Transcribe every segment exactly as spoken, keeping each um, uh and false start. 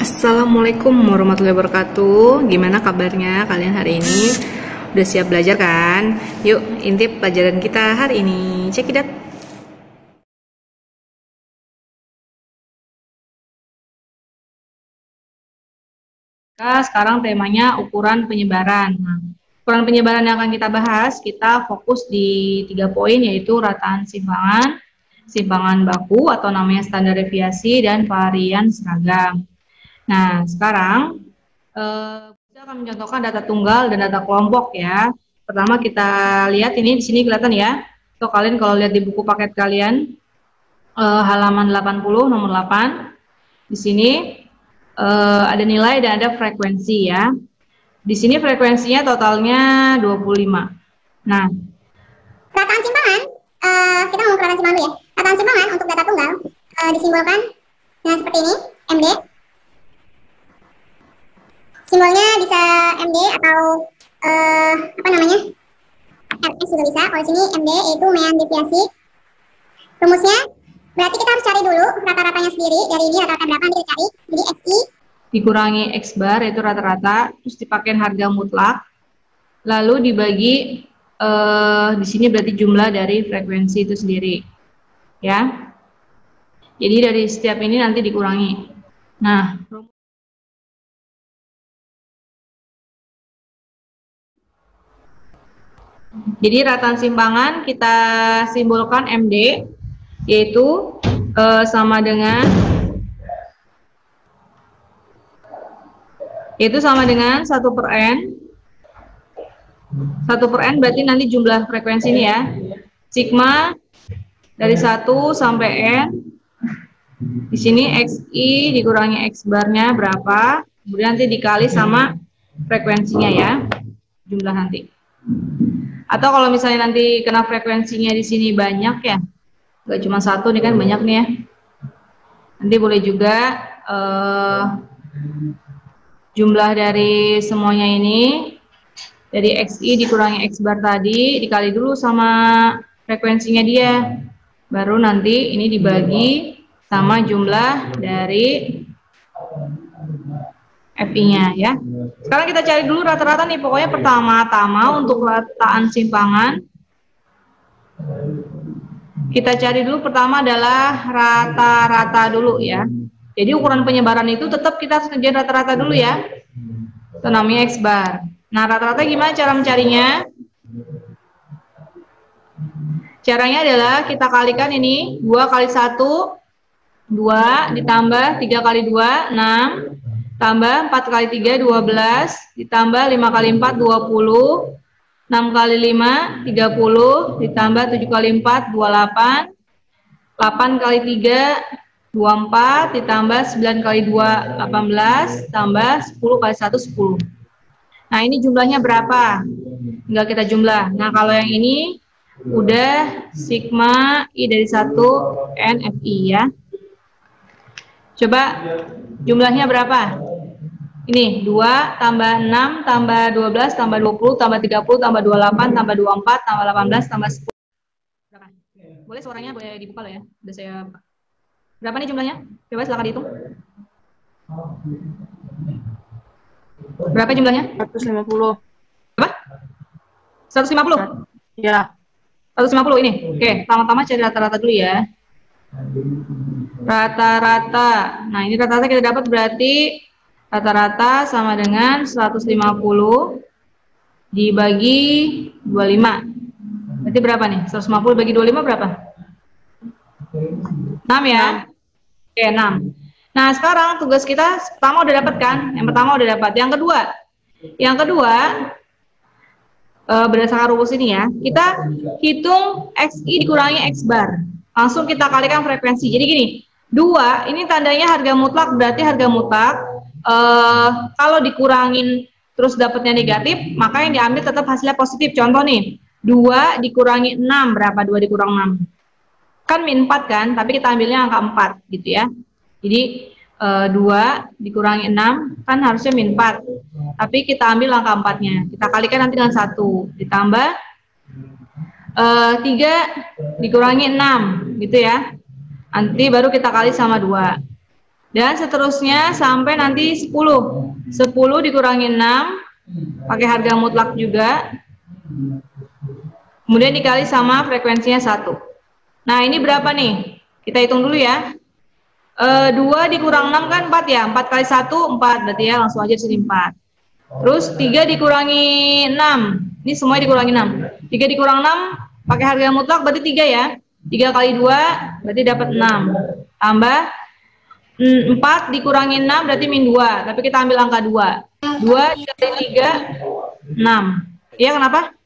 Assalamualaikum warahmatullahi wabarakatuh. Gimana kabarnya kalian hari ini? Udah siap belajar kan? Yuk, intip pelajaran kita hari ini. Check it out. Nah, sekarang temanya ukuran penyebaran. Nah, ukuran penyebaran yang akan kita bahas, kita fokus di tiga poin, yaitu rataan simpangan, simpangan baku atau namanya standar deviasi, dan varian seragam. Nah, sekarang eh, kita akan mencontohkan data tunggal dan data kelompok ya. Pertama kita lihat ini di sini kelihatan ya. Atau kalian kalau lihat di buku paket kalian eh, halaman delapan puluh nomor delapan. Di sini eh, ada nilai dan ada frekuensi ya. Di sini frekuensinya totalnya dua puluh lima. Nah, rataan simpangan, uh, kita ngomong rataan simpangan dulu ya. Rataan simpangan untuk data tunggal uh, disimbolkan dengan seperti ini, M D. Simbolnya bisa M D atau uh, apa namanya, R S juga bisa. Kalau di sini M D yaitu mean deviasi. Rumusnya berarti kita harus cari dulu rata-ratanya sendiri. Dari ini rata-rata berapa nanti kita cari. Jadi X I dikurangi X bar yaitu rata-rata, terus dipakai harga mutlak, lalu dibagi eh, di sini berarti jumlah dari frekuensi itu sendiri, ya. Jadi dari setiap ini nanti dikurangi. Nah, jadi rataan simpangan kita simbolkan M D, yaitu eh, sama dengan Itu sama dengan satu per N. satu per N berarti nanti jumlah frekuensi ini ya. Sigma dari satu sampai N. Di sini X I dikurangi X barnya berapa. Kemudian nanti dikali sama frekuensinya ya. Jumlah nanti. Atau kalau misalnya nanti kena frekuensinya di sini banyak ya. Nggak cuma satu, ini kan banyak nih ya. Nanti boleh juga eh, jumlah dari semuanya ini, dari X I dikurangi X bar tadi, dikali dulu sama frekuensinya dia. Baru nanti ini dibagi sama jumlah dari F I-nya ya. Sekarang kita cari dulu rata-rata nih, pokoknya pertama-tama untuk rataan simpangan. Kita cari dulu pertama adalah rata-rata dulu ya. Jadi ukuran penyebaran itu tetap kita harus ngejar rata-rata dulu ya. Itu namanya X bar. Nah, rata-rata gimana cara mencarinya? Caranya adalah kita kalikan ini, dua kali satu, dua, ditambah tiga kali dua, enam, tambah empat kali tiga, dua belas, ditambah lima kali empat, dua puluh, enam kali lima, tiga puluh, ditambah tujuh kali empat, dua puluh delapan, delapan kali tiga, dua puluh empat, ditambah sembilan kali dua, delapan belas, tambah sepuluh kali satu, sepuluh. Nah, ini jumlahnya berapa? Tinggal kita jumlah. Nah, kalau yang ini udah sigma I dari satu N F I ya. Coba jumlahnya berapa? Ini dua tambah enam tambah dua belas tambah dua puluh tambah tiga puluh tambah dua puluh delapan tambah dua puluh empat tambah delapan belas tambah sepuluh. Berapa? Boleh suaranya boleh dibuka loh ya. Udah saya Berapa nih jumlahnya? Coba silakan dihitung. Berapa jumlahnya? seratus lima puluh. Berapa? seratus lima puluh? Ya. seratus lima puluh ini. Oke, pertama-tama cari rata-rata dulu ya. Rata-rata. Nah, ini rata-rata kita dapat berarti rata-rata sama dengan seratus lima puluh dibagi dua puluh lima. Berarti berapa nih? seratus lima puluh bagi dua puluh lima berapa? enam ya. Oke, enam. Nah, sekarang tugas kita pertama udah dapat kan? Yang pertama udah dapat. Yang kedua, yang kedua e, berdasarkan rumus ini ya, kita hitung X I dikurangi X bar. Langsung kita kalikan frekuensi. Jadi gini, dua ini tandanya harga mutlak, berarti harga mutlak e, kalau dikurangin terus dapatnya negatif, maka yang diambil tetap hasilnya positif. Contoh nih, dua dikurangi enam, berapa? dua dikurang enam. Kan min empat kan, tapi kita ambilnya angka empat gitu ya. Jadi e, dua dikurangi enam kan harusnya min empat, tapi kita ambil angka empatnya, kita kalikan nanti dengan satu, ditambah e, tiga dikurangi enam gitu ya, nanti baru kita kali sama dua. Dan seterusnya sampai nanti sepuluh. sepuluh dikurangi enam, pakai harga mutlak juga. Kemudian dikali sama frekuensinya satu. Nah, ini berapa nih? Kita hitung dulu ya. E, dua dikurang enam kan empat ya? empat kali satu, empat. Berarti ya langsung aja sini empat. Terus tiga dikurangi enam. Ini semuanya dikurangi enam. tiga dikurang enam, pakai harga mutlak berarti tiga ya. tiga kali dua, berarti dapat enam. Tambah empat dikurangi enam berarti min dua, tapi kita ambil angka dua. dua dikali tiga, enam. Iya, kenapa?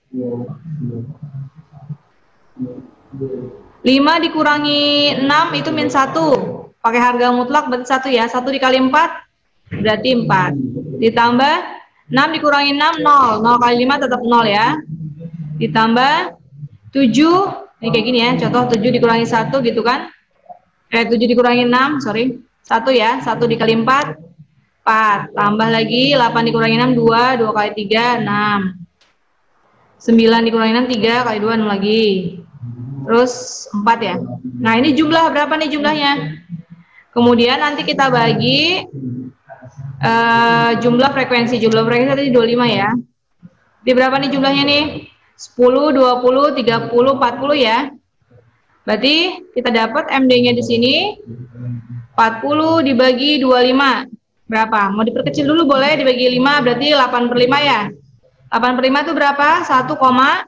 lima dikurangi enam itu min satu. Pakai harga mutlak berarti satu ya. satu dikali empat berarti empat. Ditambah enam dikurangi enam, nol. nol kali lima tetap nol ya. Ditambah tujuh, ini kayak gini ya. Contoh tujuh dikurangi satu gitu kan. Eh, tujuh dikurangi enam, sorry. satu ya, satu dikali empat, empat. Tambah lagi, delapan dikurangi enam, dua. dua kali tiga, enam. sembilan dikurangi enam, tiga. Kali dua, enam lagi. Terus empat ya. Nah, ini jumlah, berapa nih jumlahnya? Kemudian nanti kita bagi uh, jumlah frekuensi. Jumlah frekuensi tadi dua puluh lima ya. Jadi berapa nih jumlahnya nih? sepuluh, dua puluh, tiga puluh, empat puluh ya. Berarti kita dapat M D-nya di sini empat puluh dibagi dua puluh lima. Berapa? Mau diperkecil dulu boleh, dibagi lima berarti delapan per lima ya. delapan per lima itu berapa? satu koma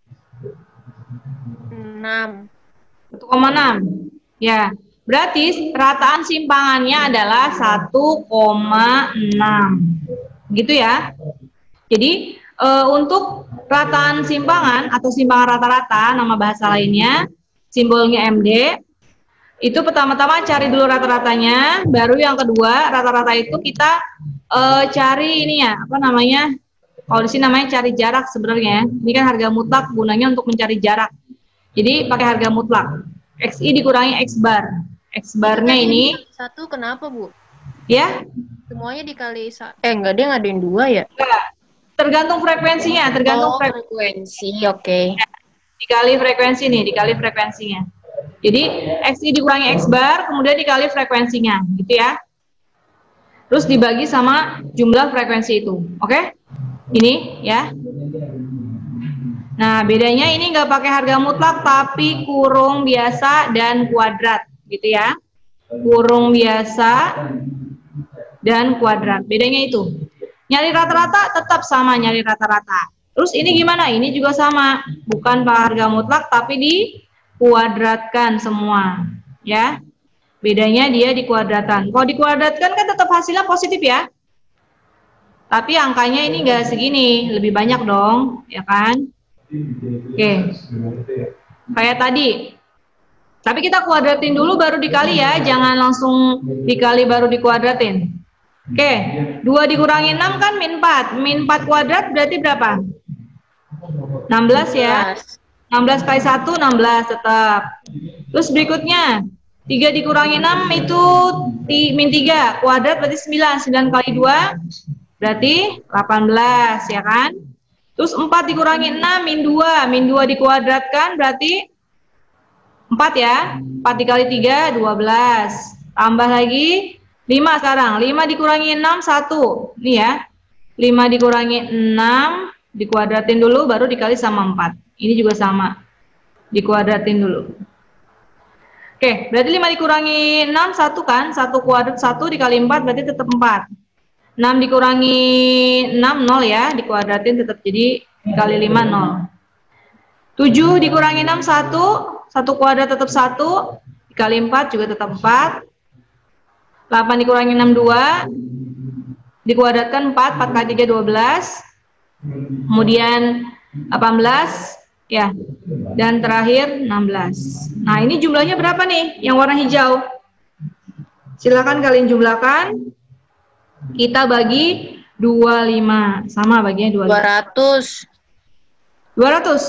enam. satu koma enam. Ya. Berarti rataan simpangannya adalah satu koma enam. Gitu ya. Jadi e, untuk rataan simpangan atau simpangan rata-rata, nama bahasa lainnya, simbolnya M D, itu pertama-tama cari dulu rata-ratanya, baru yang kedua rata-rata itu kita e, cari ini ya, apa namanya, kalau di sini namanya cari jarak sebenarnya. Ini kan harga mutlak, gunanya untuk mencari jarak. Jadi pakai harga mutlak, X I dikurangi X bar. X barnya ini satu, kenapa Bu? Ya? Semuanya dikali sa eh enggak, dia ngadain dua ya? Enggak. Tergantung frekuensinya, tergantung oh, frekuensi, oke. Okay. Dikali frekuensi nih, dikali frekuensinya. Jadi X I dikurangi X bar, kemudian dikali frekuensinya, gitu ya. Terus dibagi sama jumlah frekuensi itu, oke? Okay? Ini ya. Nah, bedanya ini nggak pakai harga mutlak, tapi kurung biasa dan kuadrat, gitu ya. Kurung biasa dan kuadrat, bedanya itu. Nyari rata-rata tetap sama, nyari rata-rata. Terus ini gimana? Ini juga sama, bukan pakai harga mutlak, tapi dikuadratkan semua, ya. Bedanya dia dikuadratkan. Kalau dikuadratkan kan tetap hasilnya positif ya. Tapi angkanya ini nggak segini, lebih banyak dong, ya kan? Oke, kayak tadi. Tapi kita kuadratin dulu baru dikali ya, jangan langsung dikali baru dikuadratin. Oke, dua dikurangi enam kan min empat. Min empat kuadrat berarti berapa? enam belas ya. enam belas kali satu, enam belas tetap. Terus berikutnya, tiga dikurangi enam itu min tiga. Kuadrat berarti sembilan. sembilan kali dua berarti delapan belas, ya kan? Terus empat dikurangi enam, min dua. Min dua dikuadratkan berarti empat ya. empat dikali tiga, dua belas. Tambah lagi lima sekarang. lima dikurangi enam, satu. Ini ya. lima dikurangi enam, dikuadratin dulu, baru dikali sama empat. Ini juga sama. Dikuadratin dulu. Oke, berarti lima dikurangi enam, satu kan? satu kuadrat, satu dikali empat, berarti tetap empat. enam dikurangi enam, nol ya. Dikuadratin tetap jadi dikali lima, nol. tujuh dikurangi enam, satu. satu kuadrat tetap satu. Dikali empat juga tetap empat. delapan dikurangi enam, dua. Dikuadratkan empat. empat kali tiga, dua belas. Kemudian delapan belas. Ya. Dan terakhir enam belas. Nah, ini jumlahnya berapa nih? Yang warna hijau. Silakan kalian jumlahkan. Kita bagi dua puluh lima. Sama baginya dua puluh lima. dua ratus. dua ratus.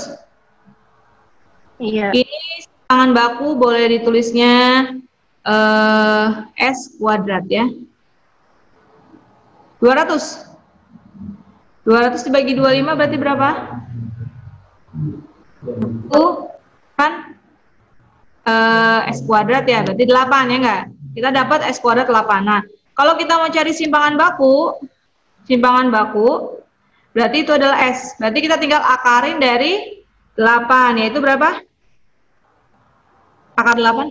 Iya. Ini simpangan baku boleh ditulisnya uh, S kuadrat ya. dua ratus. dua ratus dibagi dua puluh lima berarti berapa? Itu kan uh, S kuadrat ya, berarti delapan ya enggak? Kita dapat X kuadrat delapan. Nah, kalau kita mau cari simpangan baku, simpangan baku, berarti itu adalah S. Berarti kita tinggal akarin dari delapan, yaitu berapa? Akar delapan?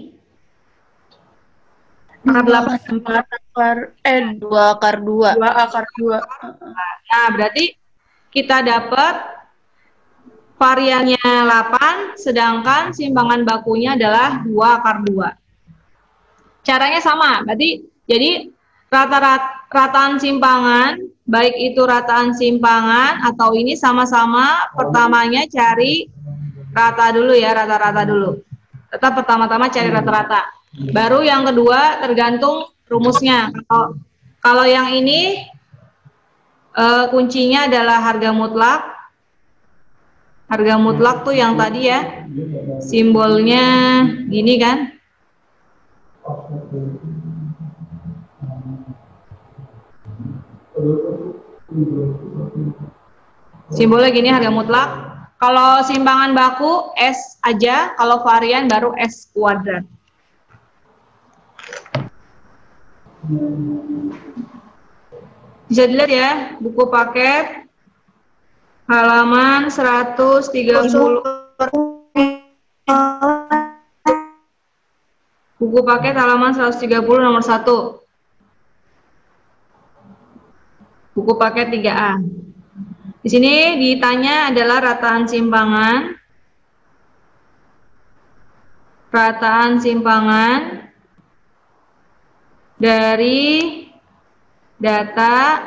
Akar delapan. Empat akar, eh dua akar dua. Dua akar dua. Nah, berarti kita dapat variannya delapan, sedangkan simpangan bakunya adalah dua akar dua. Caranya sama, berarti jadi rata-rata rataan simpangan, baik itu rataan simpangan atau ini sama-sama pertamanya cari rata dulu ya, rata-rata dulu. Tetap pertama-tama cari rata-rata. Baru yang kedua tergantung rumusnya. Kalau kalau yang ini uh, kuncinya adalah harga mutlak. Harga mutlak tuh yang tadi ya, simbolnya gini kan. Simbolnya gini, harga mutlak. Kalau simpangan baku S aja, kalau varian baru S kuadrat. Bisa dilihat ya, buku paket halaman seratus tiga puluh. Buku paket halaman seratus tiga puluh nomor satu. Buku paket tiga A. Di sini ditanya adalah rataan simpangan. Rataan simpangan dari data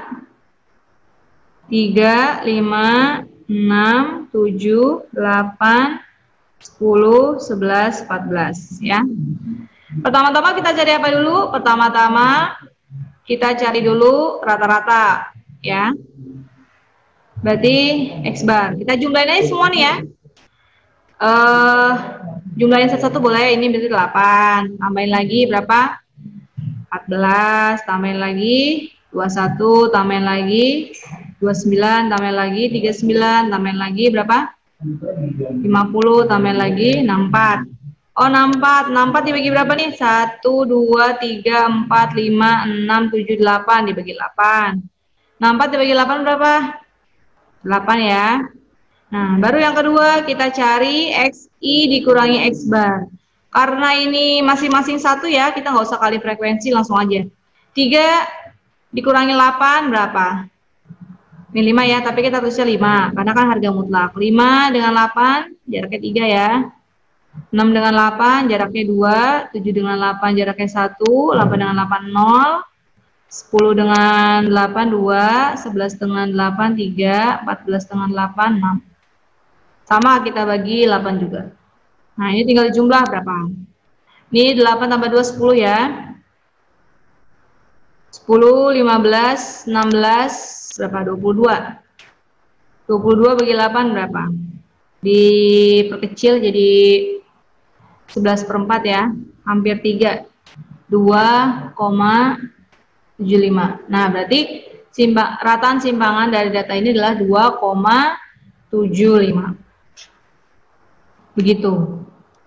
tiga, lima, enam, tujuh, delapan, sepuluh, sebelas, empat belas ya. Pertama-tama kita cari apa dulu? Pertama-tama kita cari dulu rata-rata ya. Berarti X bar. Kita jumlahin aja semua nih ya. Uh, jumlahin satu-satu boleh. Ini berarti delapan. Tambahin lagi berapa? empat belas. Tambahin lagi dua puluh satu. Tambahin lagi dua puluh sembilan. Tambahin lagi tiga puluh sembilan. Tambahin lagi berapa? lima puluh. Tambahin lagi enam puluh empat. Oh, enam puluh empat. enam puluh empat dibagi berapa nih? satu, dua, tiga, empat, lima, enam, tujuh, delapan. Dibagi delapan. enam puluh empat dibagi delapan berapa? delapan ya. Nah, baru yang kedua kita cari X I dikurangi X bar. Karena ini masing-masing satu ya, kita nggak usah kali frekuensi, langsung aja. tiga dikurangi delapan berapa? Ini lima ya, tapi kita tulisnya lima, karena kan harga mutlak. lima dengan delapan, jaraknya tiga ya. enam dengan delapan, jaraknya dua. tujuh dengan delapan, jaraknya satu. delapan dengan delapan, nol. sepuluh dengan delapan, dua. sebelas dengan delapan, tiga. empat belas dengan delapan, enam. Sama kita bagi delapan juga. Nah, ini tinggal jumlah berapa? Ini delapan tambah dua, sepuluh ya. sepuluh, lima belas, enam belas, berapa? dua puluh dua. dua puluh dua bagi delapan berapa? Diperkecil jadi sebelas per empat ya. Hampir tiga. dua koma tujuh lima. Nah, berarti simpang, rataan simpangan dari data ini adalah dua koma tujuh lima. Begitu.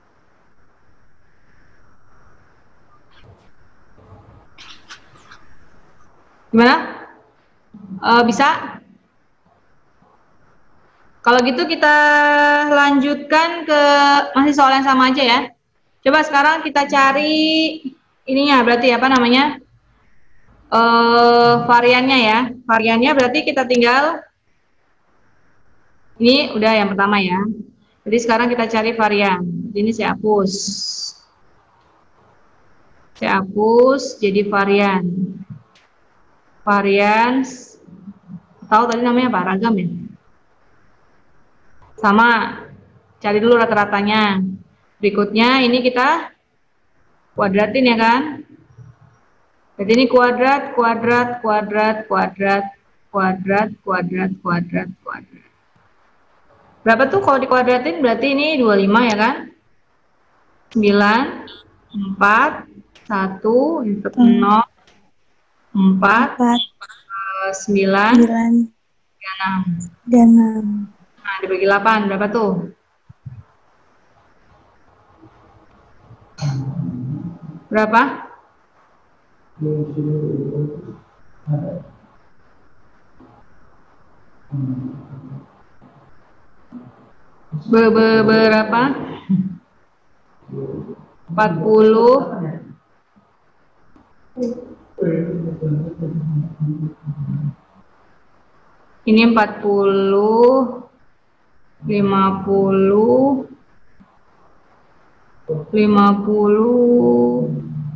Gimana? E, bisa? Kalau gitu kita lanjutkan ke masih soal yang sama aja ya. Coba sekarang kita cari ininya, berarti apa namanya? Uh, variannya ya, variannya berarti kita tinggal ini udah yang pertama ya. Jadi sekarang kita cari varian. Ini saya hapus, saya hapus jadi varian. Varian, tahu tadi namanya apa? Ragam ya. Sama, cari dulu rata-ratanya. Berikutnya ini kita kuadratin ya kan. Jadi ini kuadrat, kuadrat, kuadrat, kuadrat, kuadrat, kuadrat, kuadrat, kuadrat. Berapa tuh kalau dikuadratin? Berarti ini dua puluh lima ya kan? sembilan, empat, satu, nol, empat, sembilan, enam. Nah, dibagi delapan, berapa tuh? Berapa? Be- be- berapa? empat puluh. Ini empat puluh, lima puluh, lima puluh,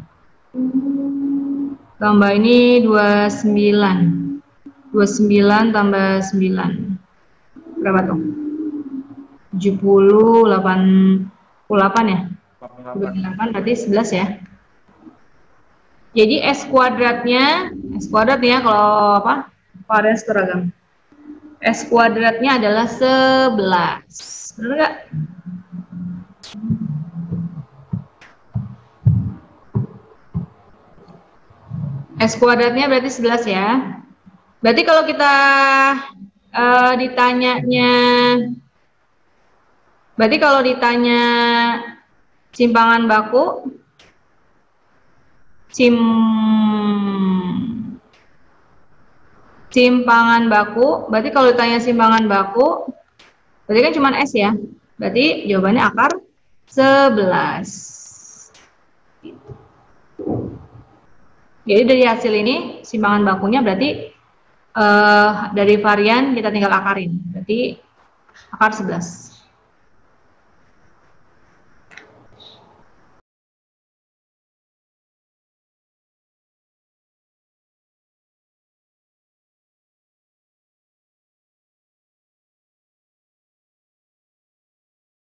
tambah ini dua puluh sembilan. dua puluh sembilan tambah sembilan. Berapa tuh? tujuh puluh, delapan puluh delapan ya? dua puluh delapan berarti sebelas ya. Jadi S kuadratnya, S kuadratnya kalau apa? Varians seragam. S kuadratnya adalah sebelas. Benar nggak? S kuadratnya berarti sebelas ya. Berarti kalau kita uh, ditanyanya, berarti kalau ditanya simpangan baku, sim, simpangan baku, berarti kalau ditanya simpangan baku, berarti kan cuma S ya. Berarti jawabannya akar sebelas. Jadi dari hasil ini simpangan bakunya berarti uh, dari varian kita tinggal akarin. Berarti akar sebelas.